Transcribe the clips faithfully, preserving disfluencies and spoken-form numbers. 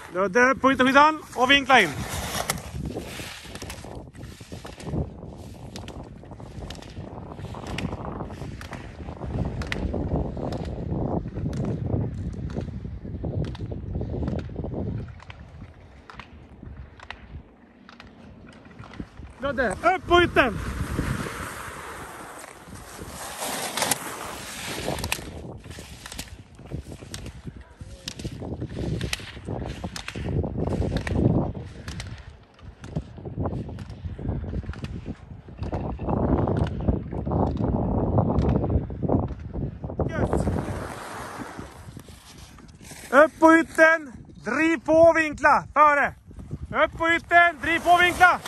Ludde på ytterskidan och vinkla in. Ludde, upp på ytten! Upp på ytten, driv på och vinkla, före. Upp på ytten, driv på och vinkla.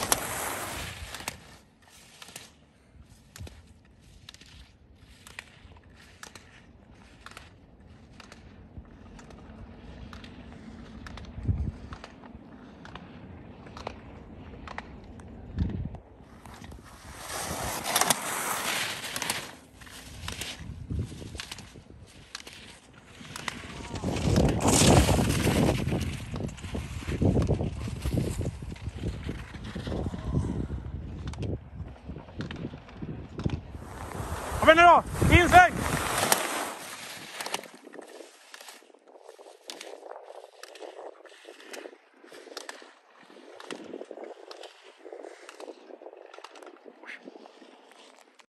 Kom igen nu då, insväng!